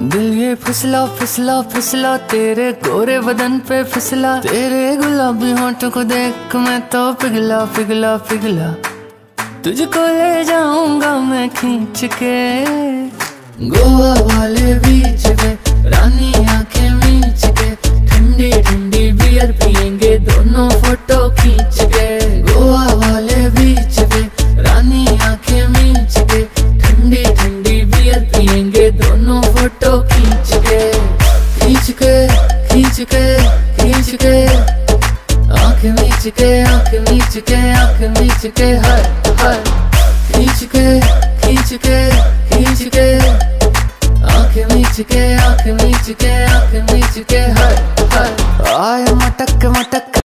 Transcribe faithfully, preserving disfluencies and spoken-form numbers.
दिल ये फिसला फिसला फिसला तेरे गोरे बदन पे फिसला, तेरे गुलाबी होंठों को देख मैं तो पिघला पिघला पिघला। तुझको ले जाऊंगा मैं खींच के गोवा वाले बीच पे, रानी आंखें मीच के, ठंडी ठंडी बियर पियेंगे दोनों फोटो खींच के। गोवा वाले बीच पे, रानी आंखें मीच के, ठंडी ठंडी बियर पियेंगे दोनों फोटो खींच के। खींच के खींच के खींच के आंखें मीच के, आंखें मीच के, आंखें मीच के, हाय हाय। खींच के खींच के खींच के आंखें मीच के, आंखें मीच के, आंखें मीच के, हाय हाय। आए मटक मटक